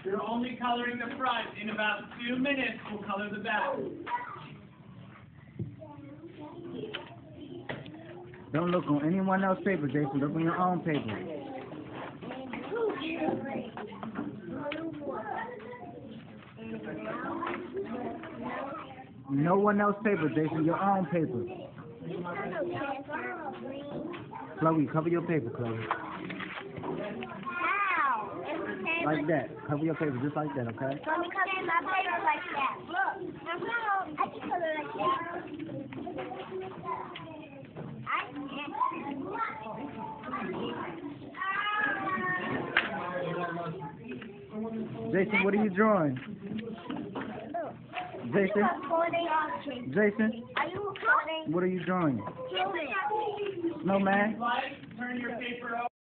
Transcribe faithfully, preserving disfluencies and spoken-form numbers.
You're only coloring the front. In about two minutes, we'll color the back. Don't look on anyone else's paper, Jason. Look on your own paper. No one else's paper, Jason. Your own paper. Chloe, cover your paper, Chloe. How? Like that. Cover your paper just like that, okay? Let me cover my paper like that. Look. I can color like that. I can't. Jason, what are you drawing? Jason? Jason? Are you recording? What are you drawing? Children. Snowman? Like, turn your paper over.